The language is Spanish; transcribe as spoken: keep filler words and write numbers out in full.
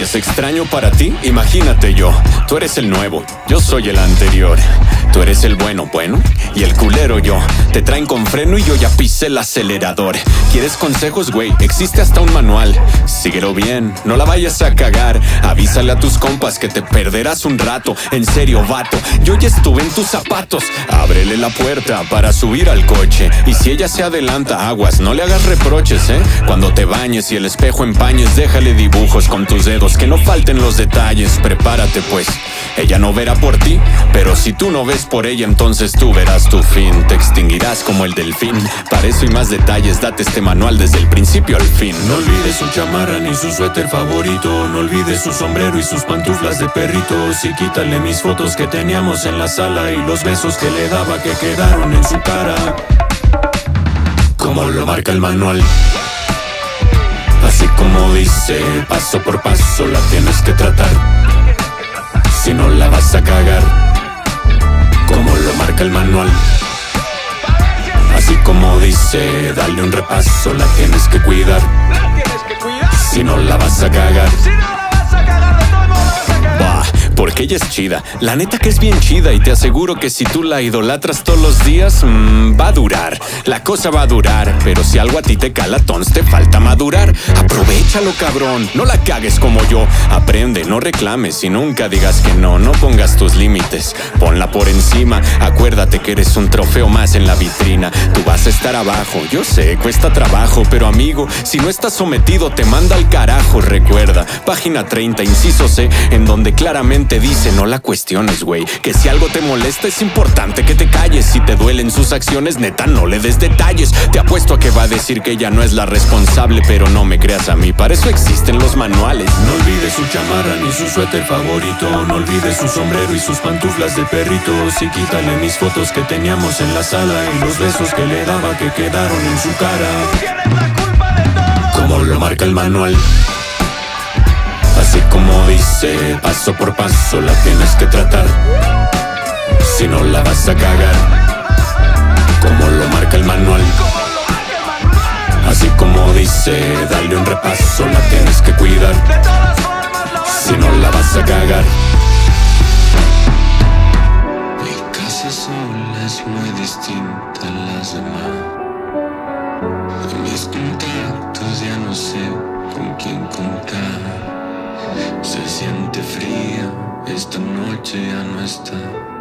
es extraño para ti, imagínate yo. Tú eres el nuevo, yo soy el anterior. Tú eres el bueno, bueno, y el culero yo. Te traen con freno y yo ya pisé el acelerador. ¿Quieres consejos, güey? Existe hasta un manual. Síguelo bien, no la vayas a cagar. Avísale a tus compas que te perderás un rato. En serio, vato, yo ya estuve en tus zapatos. Ábrele la puerta para subir al coche. Y si ella se adelanta, aguas, no le hagas reproches, ¿eh? Cuando te bañes y el espejo empañes, déjale dibujos con tus dedos, que no falten los detalles. Prepárate pues, ella no verá por ti, pero si tú no ves por ella, entonces tú verás tu fin. Te extinguirás como el delfín. Para eso y más detalles, date este manual desde el principio al fin. No olvides su chamarra ni su suéter favorito. No olvides su sombrero y sus pantuflas de perritos. Y quítale mis fotos que teníamos en la sala y los besos que le daba que quedaron en su cara, como lo marca el manual. Así como dice, paso por paso la tienes que tratar. Si no la vas a cagar, como lo marca el manual. Así como dice, dale un repaso, la tienes que cuidar. Si no la vas a cagar. Bah, porque ella es chida, la neta que es bien chida. Y te aseguro que si tú la idolatras todos los días, mmm, va a durar, la cosa va a durar. Pero si algo a ti te cala, tons, te falta madurar. Aprovéchalo, cabrón, no la cagues como yo. Aprende, no reclames y nunca digas que no. No pongas tus límites, ponla por encima. Acuérdate que eres un trofeo más en la vitrina. Tú vas a estar abajo, yo sé, cuesta trabajo, pero amigo, si no estás sometido te manda al carajo. Recuerda, página treinta, inciso C, en donde claramente dice no la cuestiones, güey. Que si algo te molesta es importante que te calles. Si te duelen sus acciones, neta, no le des detalles. Te apuesto a que va a decir que ella no es la responsable, pero no me creas a mí, para eso existen los manuales. No olvides su chamarra ni su suéter favorito. No olvides su sombrero y sus pantuflas de perritos. Y quítale mis fotos que teníamos en la sala y los besos que le daba que quedaron en su cara, como lo marca el manual. Así como dice, paso por paso la tienes que tratar. Si no la vas a cagar, como lo marca el manual. Así como dice, dale un repaso, la tienes que cuidar. Si no la vas a cagar. Mi casa sola es muy distinta a las demás. Mis contactos ya no sé con quién contar. Se siente fría, esta noche ya no está.